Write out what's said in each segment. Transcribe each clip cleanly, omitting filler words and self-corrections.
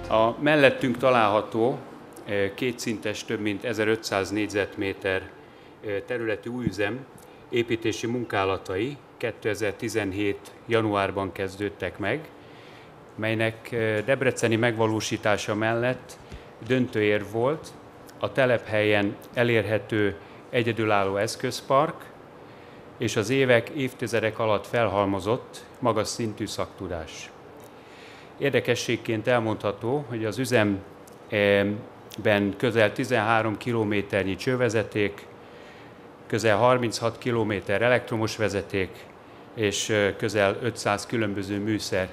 A mellettünk található kétszintes, több mint 1500 négyzetméter területű új üzem építési munkálatai 2017. januárban kezdődtek meg, melynek debreceni megvalósítása mellett döntő érv volt a telephelyen elérhető egyedülálló eszközpark és az évtizedek alatt felhalmozott magas szintű szaktudás. Érdekességként elmondható, hogy az üzemben közel 13 kilométernyi csővezeték, közel 36 kilométer elektromos vezeték és közel 500 különböző műszer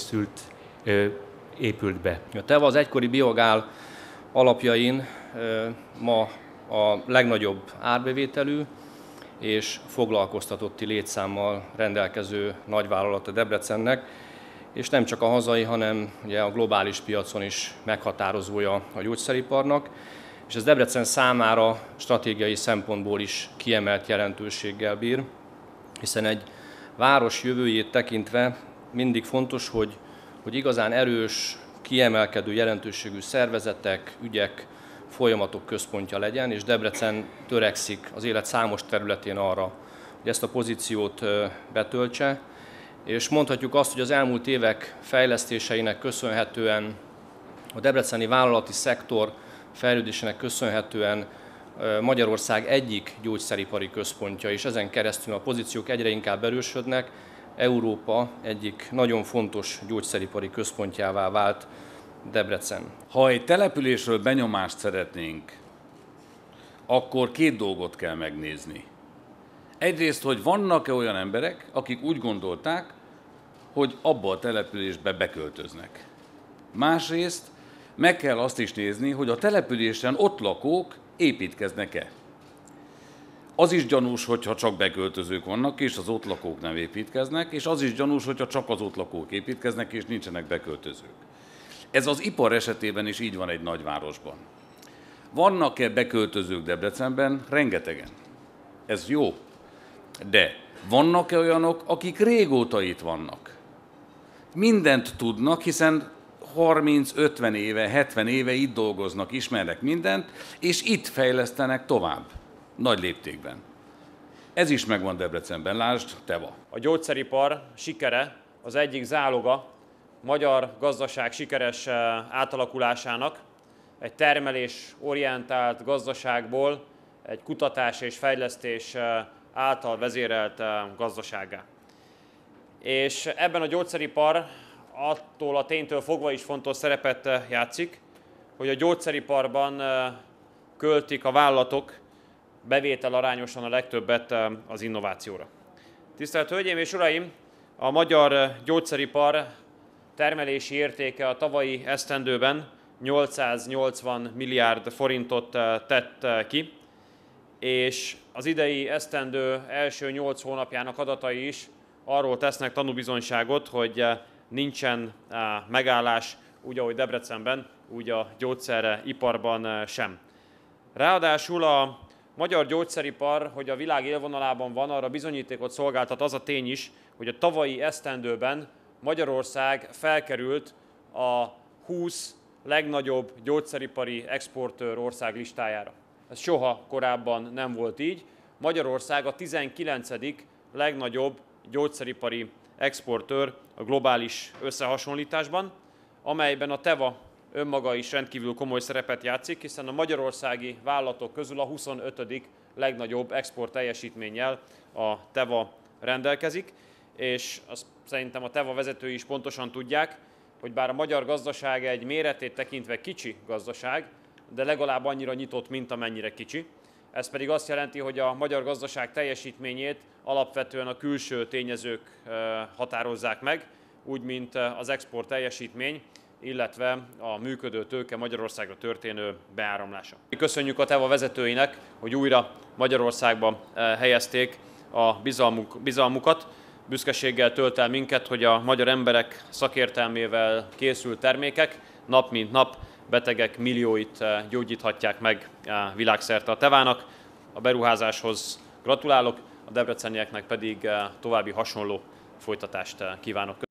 épült be. A TEVA az egykori biogál alapjain ma a legnagyobb árbevételű és foglalkoztatotti létszámmal rendelkező nagyvállalat a Debrecennek, és nem csak a hazai, hanem ugye a globális piacon is meghatározója a gyógyszeriparnak, és ez Debrecen számára stratégiai szempontból is kiemelt jelentőséggel bír, hiszen egy város jövőjét tekintve mindig fontos, hogy igazán erős, kiemelkedő jelentőségű szervezetek, ügyek, folyamatok központja legyen, és Debrecen törekszik az élet számos területén arra, hogy ezt a pozíciót betöltse, és mondhatjuk azt, hogy az elmúlt évek fejlesztéseinek köszönhetően, a debreceni vállalati szektor fejlődésének köszönhetően Magyarország egyik gyógyszeripari központja, és ezen keresztül a pozíciók egyre inkább erősödnek, Európa egyik nagyon fontos gyógyszeripari központjává vált Debrecen. Ha egy településről benyomást szeretnénk, akkor két dolgot kell megnézni. Egyrészt, hogy vannak-e olyan emberek, akik úgy gondolták, hogy abba a településbe beköltöznek. Másrészt meg kell azt is nézni, hogy a településen ott lakók építkeznek-e. Az is gyanús, hogyha csak beköltözők vannak, és az ott lakók nem építkeznek, és az is gyanús, hogyha csak az ott lakók építkeznek, és nincsenek beköltözők. Ez az ipar esetében is így van egy nagyvárosban. Vannak-e beköltözők Debrecenben? Rengetegen. Ez jó. De vannak-e olyanok, akik régóta itt vannak? Mindent tudnak, hiszen 30-50 éve, 70 éve itt dolgoznak, ismernek mindent, és itt fejlesztenek tovább, nagy léptékben. Ez is megvan Debrecenben, lásd, TEVA. A gyógyszeripar sikere az egyik záloga magyar gazdaság sikeres átalakulásának, egy termelésorientált gazdaságból egy kutatás és fejlesztés által vezérelt gazdasággá. És ebben a gyógyszeripar attól a ténytől fogva is fontos szerepet játszik, hogy a gyógyszeriparban költik a vállalatok bevételarányosan a legtöbbet az innovációra. Tisztelt Hölgyeim és Uraim! A magyar gyógyszeripar termelési értéke a tavalyi esztendőben 880 milliárd forintot tett ki, és az idei esztendő első 8 hónapjának adatai is arról tesznek tanúbizonyságot, hogy nincsen megállás úgy, ahogy Debrecenben, úgy a gyógyszeriparban sem. Ráadásul a magyar gyógyszeripar, hogy a világ élvonalában van, arra bizonyítékot szolgáltat az a tény is, hogy a tavalyi esztendőben Magyarország felkerült a 20 legnagyobb gyógyszeripari exportőr ország listájára. Ez soha korábban nem volt így. Magyarország a 19. legnagyobb gyógyszeripari exportőr a globális összehasonlításban, amelyben a TEVA önmaga is rendkívül komoly szerepet játszik, hiszen a magyarországi vállalatok közül a 25. legnagyobb export teljesítménnyel a TEVA rendelkezik, és azt szerintem a TEVA vezetői is pontosan tudják, hogy bár a magyar gazdaság egy méretét tekintve kicsi gazdaság, de legalább annyira nyitott, mint amennyire kicsi. Ez pedig azt jelenti, hogy a magyar gazdaság teljesítményét alapvetően a külső tényezők határozzák meg, úgy, mint az export teljesítmény, illetve a működő tőke Magyarországra történő beáramlása. Köszönjük a TEVA vezetőinek, hogy újra Magyarországba helyezték a bizalmukat. Büszkeséggel tölt el minket, hogy a magyar emberek szakértelmével készült termékek nap mint nap betegek millióit gyógyíthatják meg világszerte. A TEVA-nak a beruházáshoz gratulálok, a debrecenieknek pedig további hasonló folytatást kívánok.